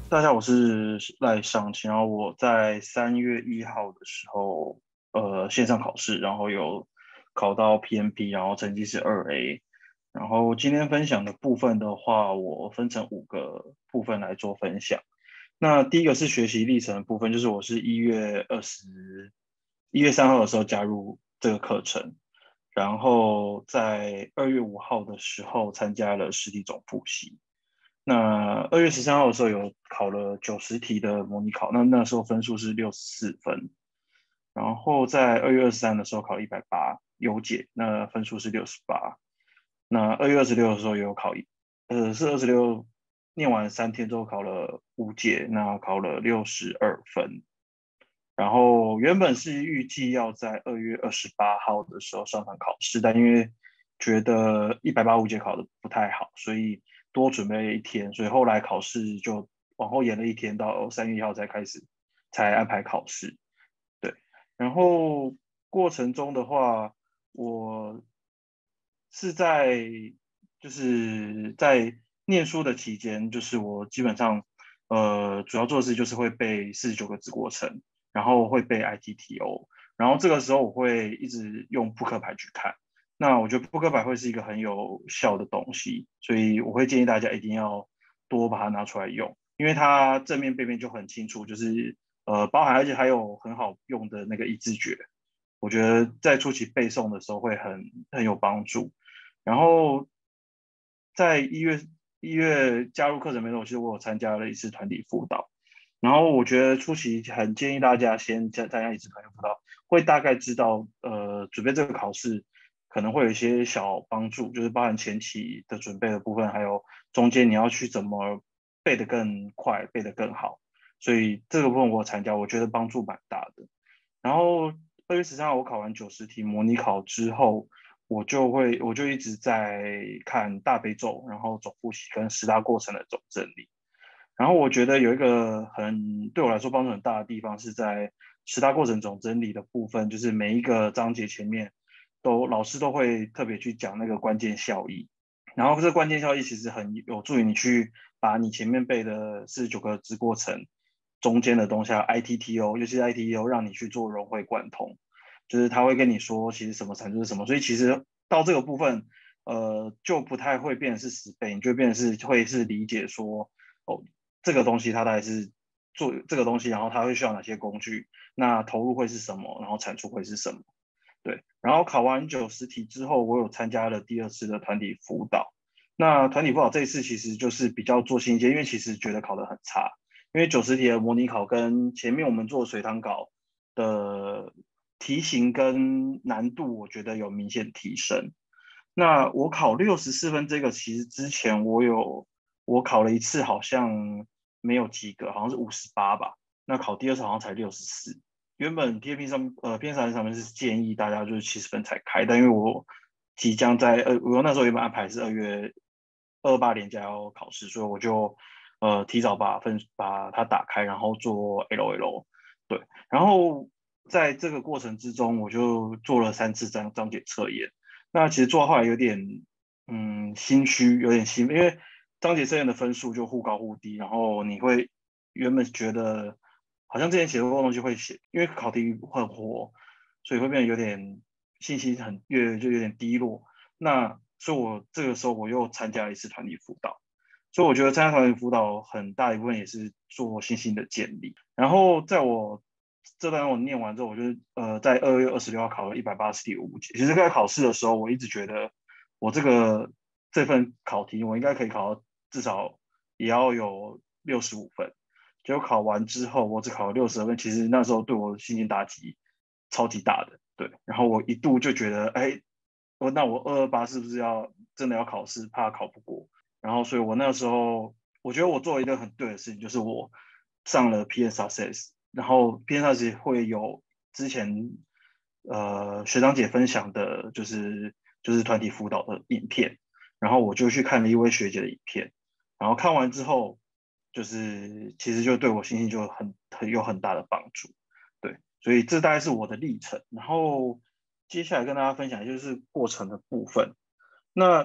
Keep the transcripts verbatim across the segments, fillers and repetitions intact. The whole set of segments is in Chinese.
大家好，我是赖尚晴，然后我在三月一号的时候，呃，线上考试，然后有考到 P M P，然后成绩是二 A。然后今天分享的部分的话，我分成五个部分来做分享。那第一个是学习历程的部分，就是我是一月二十、一月三号的时候加入这个课程，然后在二月五号的时候参加了实体总复习。那二月十三号的时候有考了九十题的模拟考，那那时候分数是六十四分。然后在二月二十三的时候考一百八优解，那分数是六十八。那二月二十六的时候也有考一，呃，是二十六念完三天之后考了五解，那考了六十二分。然后原本是预计要在二月二十八号的时候上场考试，但因为觉得一百八五节考的不太好，所以多准备了一天，所以后来考试就往后延了一天，到三月一号才开始才安排考试。对，然后过程中的话，我是在就是在念书的期间，就是我基本上呃主要做的事就是会背四十九个字过程。然后会背 I T T O，然后这个时候我会一直用扑克牌去看。那我觉得扑克牌会是一个很有效的东西，所以我会建议大家一定要多把它拿出来用，因为它正面背面就很清楚，就是呃包含而且还有很好用的那个一字诀，我觉得在初期背诵的时候会很很有帮助。然后在一月一月加入课程没多久，其实我有参加了一次团体辅导。然后我觉得初期很建议大家先参参加一次团体辅导，会大概知道呃准备这个考试可能会有一些小帮助，就是包含前期的准备的部分，还有中间你要去怎么背得更快，背得更好。所以这个部分我参加，我觉得帮助蛮大的。然后二月十三号我考完九十题模拟考之后，我就会我就一直在看大悲咒，然后总复习跟十大过程的总整理。然后我觉得有一个很对我来说帮助很大的地方是在十大过程总整理的部分，就是每一个章节前面都老师都会特别去讲那个关键效益，然后这个关键效益其实很有助于你去把你前面背的四十九个字过程中间的东西，还有 I T T O，尤其是 I T T O，让你去做融会贯通，就是他会跟你说其实什么产出是什么，所以其实到这个部分，呃，就不太会变成是死背，你就变成是会是理解说，哦，这个东西它大概是做这个东西，然后它会需要哪些工具，那投入会是什么，然后产出会是什么。对，然后考完九十题之后，我有参加了第二次的团体辅导。那团体辅导这一次其实就是比较做新一些，因为其实觉得考得很差，因为九十题的模拟考跟前面我们做随堂考的题型跟难度，我觉得有明显提升。那我考六十四分这个，其实之前我有我考了一次，好像没有及格，好像是五十八吧。那考第二次好像才六十四。原本 P A P 上呃 P S 上面是建议大家就是七十分才开，但因为我即将在呃我那时候原本安排是二月二八连假要考试，所以我就呃提早把分把它打开，然后做 L L。对，然后在这个过程之中，我就做了三次章章节测验。那其实做到后来有点嗯心虚，有点心，因为章节测验的分数就忽高忽低，然后你会原本觉得好像之前写过的东西会写，因为考题很活，所以会变得有点信心很越就有点低落。那所以我这个时候我又参加了一次团体辅导，所以我觉得参加团体辅导很大一部分也是做信心的建立。然后在我这段我念完之后，我就呃在二月二十六号考了一百八十题五级。其实在考试的时候，我一直觉得我这个这份考题我应该可以考到至少也要有六十五分。结果考完之后，我只考了六十分，其实那时候对我心情打击超级大的。对，然后我一度就觉得，哎，我那我二二八是不是要真的要考试，怕考不过？然后所以我那时候我觉得我做了一个很对的事情，就是我上了 P S Success，然后 P S Success 会有之前呃学长姐分享的，就是就是团体辅导的影片，然后我就去看了一位学姐的影片，然后看完之后，就是其实就对我心情就很很有很大的帮助。对，所以这大概是我的历程，然后接下来跟大家分享就是过程的部分。那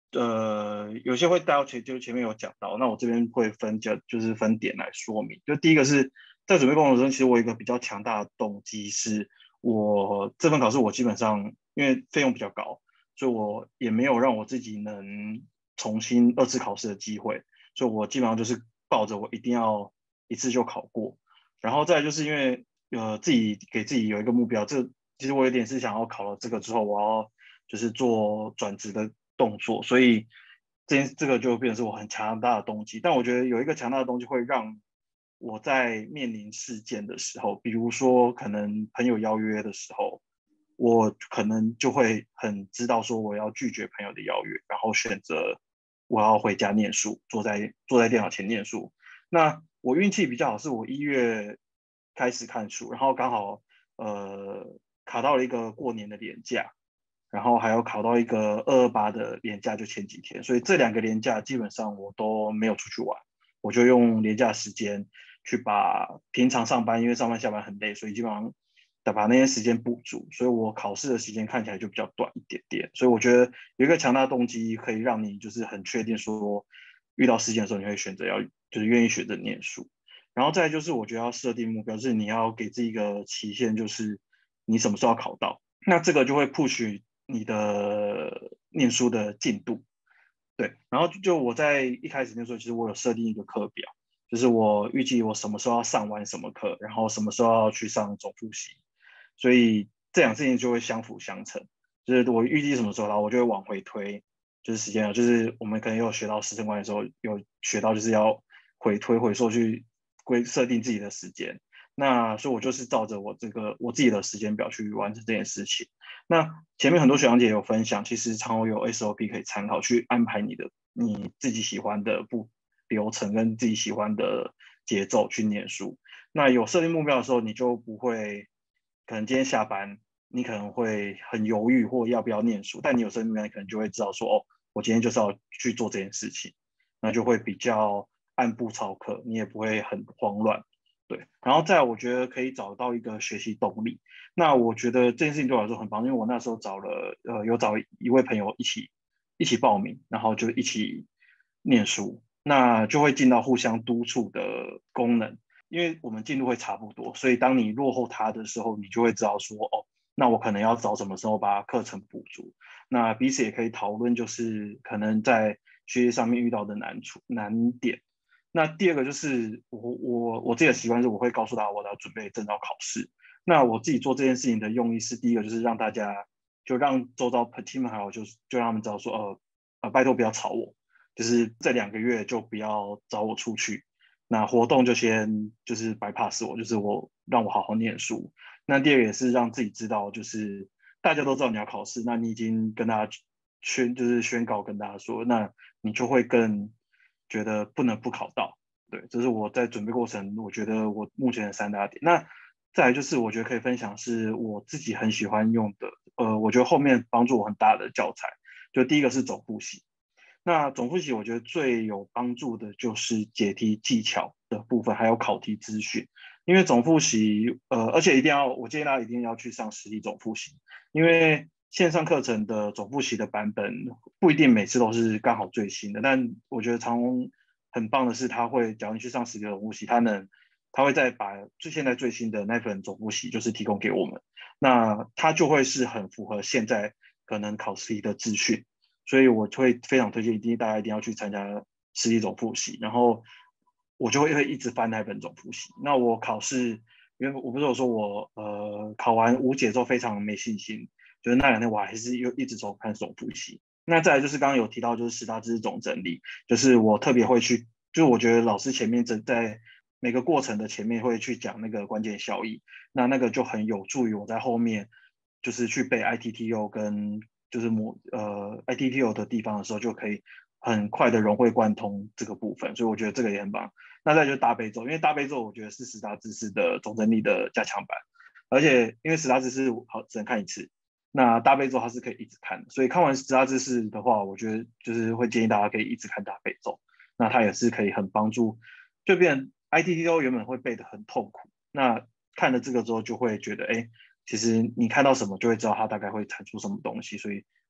呃，有些会带到前，就前面有讲到，那我这边会分就就是分点来说明。就第一个是在准备工作中，其实我有一个比较强大的动机是，我这份考试我基本上因为费用比较高，所以我也没有让我自己能重新二次考试的机会，所以我基本上就是抱着我一定要一次就考过。然后再来就是因为呃自己给自己有一个目标，这其实我有点是想要考了这个之后，我要就是做转职的动作，所以这件这个就变成是我很强大的动机。但我觉得有一个强大的动机会让我在面临事件的时候，比如说可能朋友邀约的时候，我可能就会很知道说我要拒绝朋友的邀约，然后选择我要回家念书，坐在坐在电脑前念书。那我运气比较好，是我一月开始看书，然后刚好呃卡到了一个过年的年假，然后还有考到一个二二八的年假，就前几天，所以这两个年假基本上我都没有出去玩，我就用年假时间去把平常上班，因为上班下班很累，所以基本上得把那些时间补足，所以我考试的时间看起来就比较短一点点，所以我觉得有一个强大动机可以让你就是很确定说，遇到事件的时候你会选择要就是愿意选择念书，然后再就是我觉得要设定目标，就是你要给自己一个期限，就是你什么时候要考到，那这个就会 push 你的念书的进度。对，然后就我在一开始那时候，其实我有设定一个课表，就是我预计我什么时候要上完什么课，然后什么时候要去上总复习，所以这两件事情就会相辅相成。就是我预计什么时候，然后我就会往回推，就是时间啊，就是我们可能有学到时程管理的时候，有学到就是要回推回溯去规设定自己的时间。那所以，我就是照着我这个我自己的时间表去完成这件事情。那前面很多学长姐有分享，其实常有有 S O P 可以参考，去安排你的你自己喜欢的步流程跟自己喜欢的节奏去念书。那有设定目标的时候，你就不会可能今天下班，你可能会很犹豫或要不要念书，但你有设定目标，你可能就会知道说，哦，我今天就是要去做这件事情，那就会比较按部操课，你也不会很慌乱。对，然后再来我觉得可以找到一个学习动力。那我觉得这件事情对我来说很棒，因为我那时候找了呃有找一位朋友一起一起报名，然后就一起念书，那就会进到互相督促的功能，因为我们进度会差不多，所以当你落后他的时候，你就会知道说哦，那我可能要找什么时候把课程补足。那彼此也可以讨论，就是可能在学习上面遇到的难处难点。那第二个就是我我我自己的习惯是，我会告诉他我要准备证照考试。那我自己做这件事情的用意是，第一个就是让大家就让周遭 team 还有就是就让他们知道说，呃呃，拜托不要吵我，就是这两个月就不要找我出去。那活动就先就是白 pass 我，就是我让我好好念书。那第二个也是让自己知道，就是大家都知道你要考试，那你已经跟大家宣就是宣告跟大家说，那你就会更觉得不能不考到。对，这是我在准备过程，我觉得我目前的三大点。那再来就是我觉得可以分享是我自己很喜欢用的，呃，我觉得后面帮助我很大的教材，就第一个是总复习。那总复习我觉得最有帮助的就是解题技巧的部分，还有考题资讯。因为总复习，呃，而且一定要，我建议大家一定要去上实体总复习，因为线上课程的总复习的版本不一定每次都是刚好最新的，但我觉得长虹很棒的是，他会，假如你去上实体总复习，他能，他会再把最现在最新的那份总复习就是提供给我们，那它就会是很符合现在可能考试题的资讯。所以我会非常推荐，一定大家一定要去参加实体总复习，然后我就会会一直翻那本总复习。那我考试，因为我不是有说我呃考完无解之后非常没信心，就是那两天我还是又一直走看总复习。那再来就是刚刚有提到就是十大知识总整理，就是我特别会去，就是我觉得老师前面在在每个过程的前面会去讲那个关键效益，那那个就很有助于我在后面就是去背 I T T O 跟就是模呃 I T T O 的地方的时候，就可以很快的融会贯通这个部分，所以我觉得这个也很棒。那再就是大悲咒，因为大悲咒我觉得是十大知识的总整理的加强版，而且因为十大知识好只能看一次，那大悲咒它是可以一直看的，所以看完十大知识的话，我觉得就是会建议大家可以一直看大悲咒，那它也是可以很帮助，就变 I T T O 原本会背得很痛苦，那看了这个之后就会觉得，哎，其实你看到什么就会知道它大概会产出什么东西，所以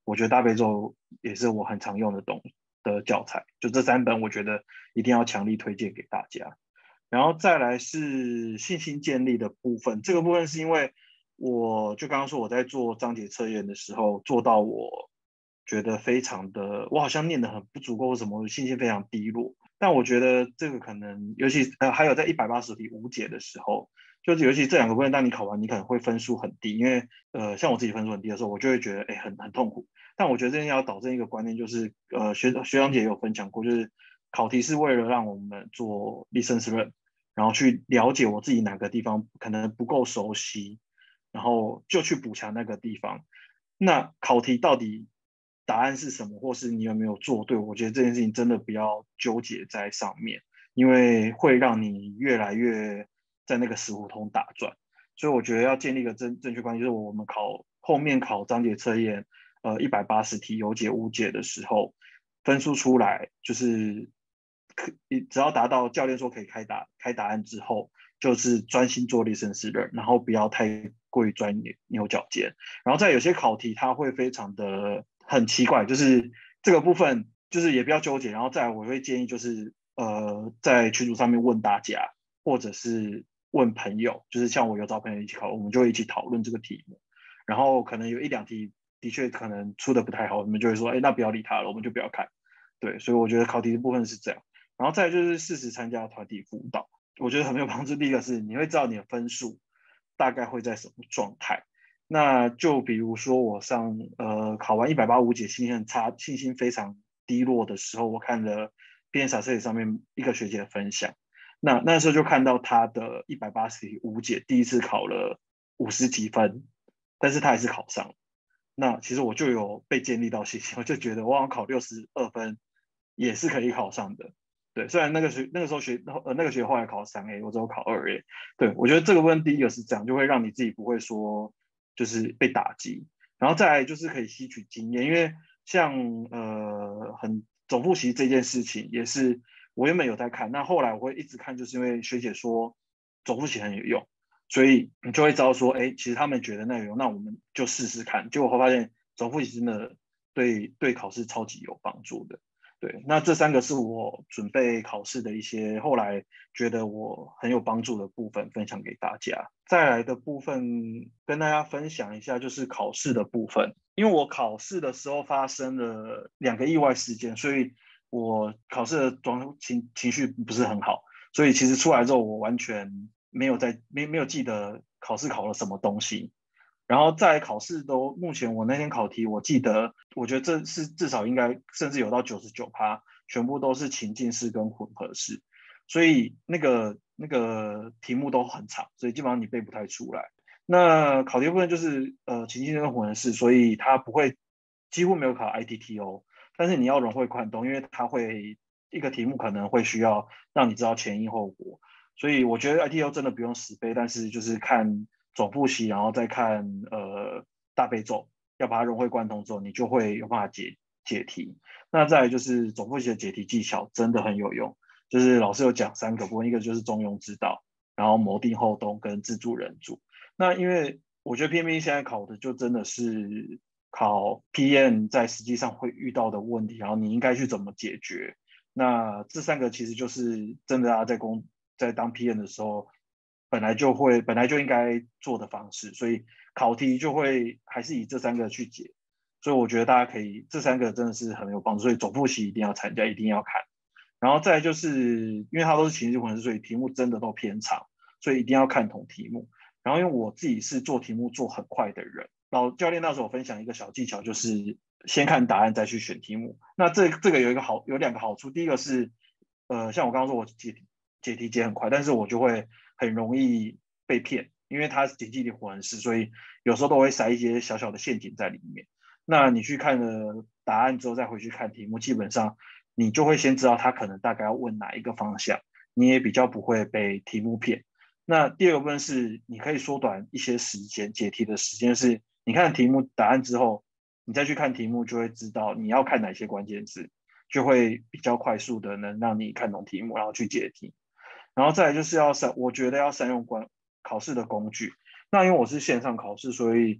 我觉得大悲咒也是我很常用的东的教材，就这三本我觉得一定要强力推荐给大家。然后再来是信心建立的部分，这个部分是因为我就刚刚说我在做章节测验的时候，做到我觉得非常的，我好像念得很不足够，什么信心非常低落。但我觉得这个可能，尤其呃还有在一百八十题无解的时候，就是尤其这两个部分，当你考完，你可能会分数很低，因为呃像我自己分数很低的时候，我就会觉得哎很很痛苦。但我觉得这要导正一个观念，就是呃学学长姐也有分享过，就是考题是为了让我们做 lessons learn，然后去了解我自己哪个地方可能不够熟悉，然后就去补强那个地方。那考题到底答案是什么，或是你有没有做对？我觉得这件事情真的不要纠结在上面，因为会让你越来越在那个死胡同打转。所以我觉得要建立一个正正确观念，就是我们考后面考章节测验，呃，一百八十题有解无解的时候，分数出来就是可只要达到教练说可以开答开答案之后，就是专心做 listen learn，然后不要太过于钻牛角尖。然后在有些考题它会非常的很奇怪，就是这个部分就是也不要纠结。然后再来我会建议就是呃在群组上面问大家，或者是问朋友，就是像我有找朋友一起考，我们就会一起讨论这个题目。然后可能有一两题的确可能出的不太好，我们就会说，哎，那不要理他了，我们就不要看。对，所以我觉得考题的部分是这样。然后再来就是适时参加团体辅导，我觉得很没有帮助。第一个是你会知道你的分数大概会在什么状态。那就比如说我上呃考完一百八五解，信心很差，信心非常低落的时候，我看了 P N S A 上面一个学姐的分享，那那时候就看到她的一百八十题五解，第一次考了五十几分，但是她还是考上了。那其实我就有被建立到信心，我就觉得我好像考六十二分也是可以考上的。对，虽然那个学那个时候学呃那个学后来考三 A，我只有考二 A。对，我觉得这个部分第一个是这样，就会让你自己不会说就是被打击，然后再来就是可以吸取经验，因为像呃很总复习这件事情也是我原本有在看，那后来我会一直看，就是因为学姐说总复习很有用，所以你就会知道说，哎，其实他们觉得那有用，那我们就试试看。结果后发现总复习真的对对考试超级有帮助的。对，那这三个是我准备考试的一些后来觉得我很有帮助的部分，分享给大家。再来的部分跟大家分享一下，就是考试的部分。因为我考试的时候发生了两个意外事件，所以我考试的状情情绪不是很好，所以其实出来之后我完全没有在没没有记得考试考了什么东西。然后在考试都，目前我那天考题，我记得，我觉得这是至少应该甚至有到九十九趴，全部都是情境式跟混合式，所以那个那个题目都很长，所以基本上你背不太出来。那考题部分就是呃情境式跟混合式，所以它不会几乎没有考 I T T O，但是你要融会贯通，因为它会一个题目可能会需要让你知道前因后果，所以我觉得 I T T O 真的不用死背，但是就是看总复习，然后再看呃大悲咒，要把它融会贯通之后，你就会有办法解解题。那再来就是总复习的解题技巧真的很有用，就是老师有讲三个部分，一个就是中庸之道，然后谋定后动跟自助人助。那因为我觉得 P M P 现在考的就真的是考 P M 在实际上会遇到的问题，然后你应该去怎么解决。那这三个其实就是真的大家在工在当 P M 的时候本来就会本来就应该做的方式，所以考题就会还是以这三个去解，所以我觉得大家可以这三个真的是很有帮助，所以总复习一定要参加，一定要看。然后再来就是因为它都是情绪混合，所以题目真的都偏长，所以一定要看懂题目。然后因为我自己是做题目做很快的人，老教练那时候分享一个小技巧，就是先看答案再去选题目。那这这个有一个好有两个好处，第一个是呃像我刚刚说我解题解题解很快，但是我就会很容易被骗，因为它是解题的混合式，所以有时候都会塞一些小小的陷阱在里面。那你去看了答案之后再回去看题目，基本上你就会先知道他可能大概要问哪一个方向，你也比较不会被题目骗。那第二个部分是你可以缩短一些时间，解题的时间是你看题目答案之后，你再去看题目就会知道你要看哪些关键字，就会比较快速的能让你看懂题目，然后去解题。然后再来就是要善，我觉得要善用关考试的工具。那因为我是线上考试，所以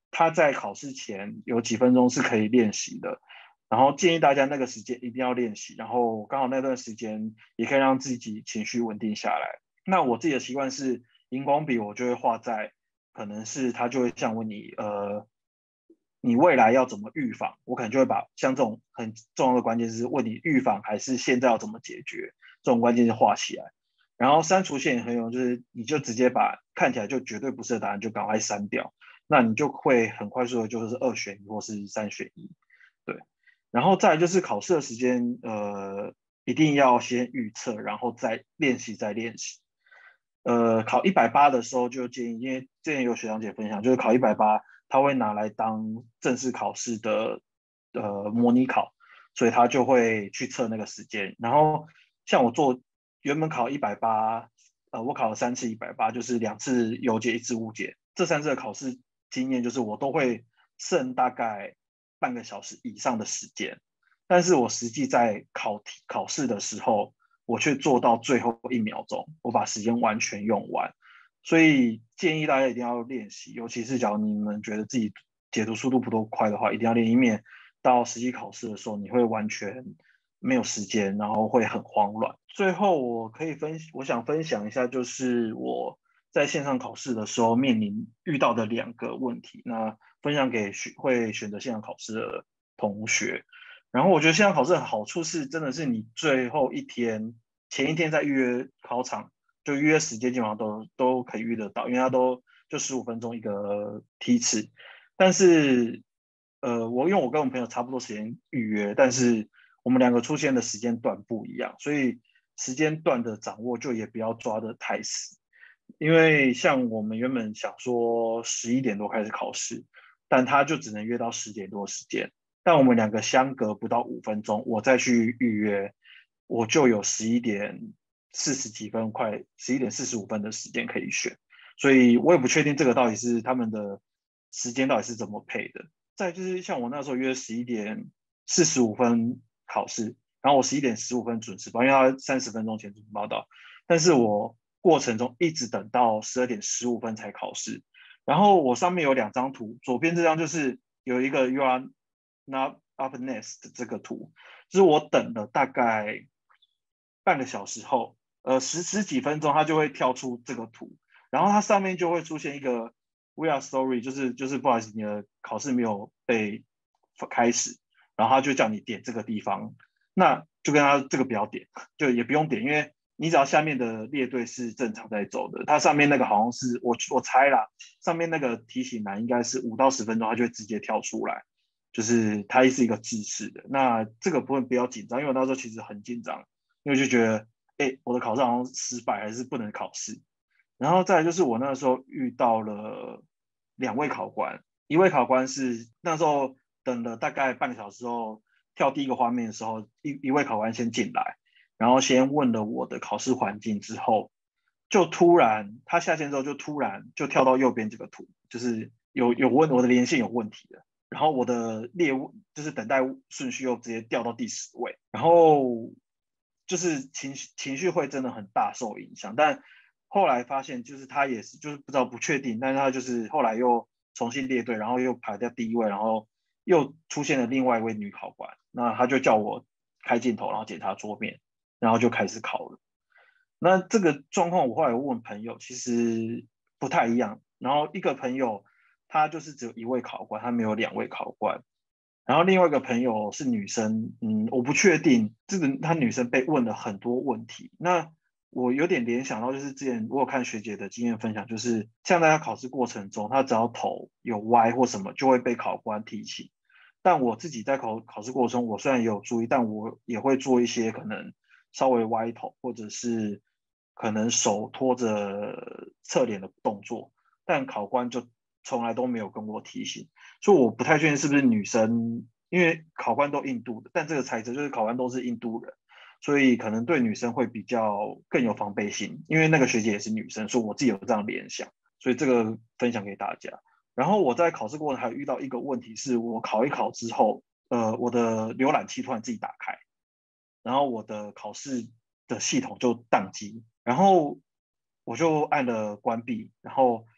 他在考试前有几分钟是可以练习的，然后建议大家那个时间一定要练习，然后刚好那段时间也可以让自己情绪稳定下来。那我自己的习惯是荧光笔，我就会画在可能是他就会像问你呃。你未来要怎么预防？我可能就会把像这种很重要的关键字问你预防还是现在要怎么解决这种关键字画起来，然后删除线也很有用，就是你就直接把看起来就绝对不是的答案就赶快删掉，那你就会很快速的就是二选一或是三选一，对。然后再来就是考试的时间，呃，一定要先预测，然后再练习，再练习。呃，考一百八的时候就建议，因为之前有学长姐分享，就是考一百八，他会拿来当正式考试的呃模拟考，所以他就会去测那个时间。然后像我做原本考一百八，呃，我考了三次一百八，就是两次有解，一次无解。这三次的考试经验就是我都会剩大概半个小时以上的时间，但是我实际在考题考试的时候，我却做到最后一秒钟，我把时间完全用完。所以建议大家一定要练习，尤其是假如你们觉得自己解读速度不够快的话，一定要练，以免到实际考试的时候你会完全没有时间，然后会很慌乱。最后我可以分，我想分享一下，就是我在线上考试的时候面临遇到的两个问题，那分享给会选择线上考试的同学。然后我觉得线上考试的好处是，真的是你最后一天前一天再预约考场，就预约时间基本上都都可以预得到，因为它都就十五分钟一个梯次。但是，呃，我因为我跟我朋友差不多时间预约，但是我们两个出现的时间段不一样，所以时间段的掌握就也不要抓得太死。因为像我们原本想说十一点多开始考试，但他就只能约到十点多时间。但我们两个相隔不到五分钟，我再去预约，我就有十一点四十几分，快十一点四十五分的时间可以选。所以我也不确定这个到底是他们的时间到底是怎么配的。再就是像我那时候约十一点四十五分考试，然后我十一点十五分准时报，因为他三十分钟前准时报到，但是我过程中一直等到十二点十五分才考试。然后我上面有两张图，左边这张就是有一个 you are not up next 这个图，就是我等了大概半个小时后，呃十十几分钟，它就会跳出这个图，然后它上面就会出现一个 we are sorry，就是就是不好意思，你的考试没有被开始，然后他就叫你点这个地方，那就跟他这个不要点，就也不用点，因为你只要下面的列队是正常在走的，它上面那个好像是我我猜啦，上面那个提醒栏应该是五到十分钟，它就会直接跳出来，就是它是一个制式的。那这个部分不要紧张，因为我那时候其实很紧张，因为就觉得，哎，我的考试好像失败，还是不能考试。然后再来就是我那时候遇到了两位考官，一位考官是那时候等了大概半个小时后跳第一个画面的时候，一一位考官先进来，然后先问了我的考试环境之后，就突然他下线之后就突然就跳到右边这个图，就是有有问我的连线有问题的，然后我的列就是等待顺序又直接掉到第十位，然后就是情绪情绪会真的很大受影响，但后来发现就是他也是就是不知道不确定，但是他就是后来又重新列队，然后又排掉第一位，然后又出现了另外一位女考官，那他就叫我开镜头，然后检查桌面，然后就开始考了。那这个状况我后来问朋友，其实不太一样。然后一个朋友他就是只有一位考官，他没有两位考官。然后另外一个朋友是女生，嗯，我不确定这个她女生被问了很多问题。那我有点联想到，就是之前我有看学姐的经验分享，就是像在她考试过程中，她只要头有歪或什么，就会被考官提醒。但我自己在考考试过程中，我虽然也有注意，但我也会做一些可能稍微歪头，或者是可能手托着侧脸的动作，但考官就从来都没有跟我提醒。所以我不太确定是不是女生，因为考官都印度的，但这个猜测就是考官都是印度人，所以可能对女生会比较更有防备心，因为那个学姐也是女生，所以我自己有这样联想，所以这个分享给大家。然后我在考试过程还遇到一个问题，是我考一考之后，呃，我的浏览器突然自己打开，然后我的考试的系统就宕机，然后我就按了关闭，然后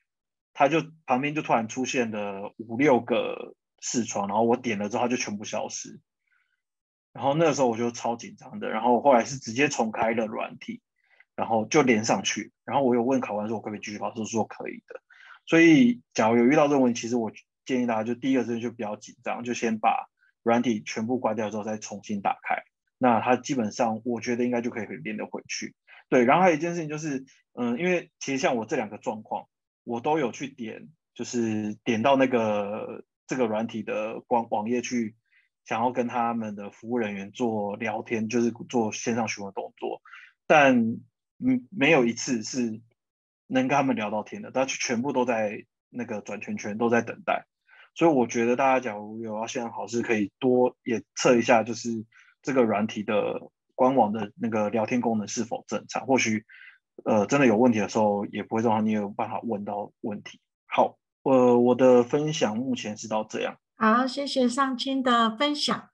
它就旁边就突然出现了五六个视窗，然后我点了之后它就全部消失。然后那个时候我就超紧张的，然后后来是直接重开了软体，然后就连上去。然后我有问考官说我可不可以继续跑，他说可以的。所以假如有遇到这个问题，其实我建议大家就第一个真的就比较紧张，就先把软体全部关掉之后再重新打开。那它基本上我觉得应该就可以连得回去。对，然后还有一件事情就是，嗯，因为其实像我这两个状况，我都有去点，就是点到那个这个软体的官网页去，想要跟他们的服务人员做聊天，就是做线上询问动作，但嗯，没有一次是能跟他们聊到天的，但全部都在那个转圈圈，都在等待。所以我觉得大家假如有要线上考试，可以多也测一下，就是这个软体的官网的那个聊天功能是否正常。或许呃真的有问题的时候，也不会让你有办法问到问题。好，呃，我的分享目前是到这样。 好，谢谢上清的分享。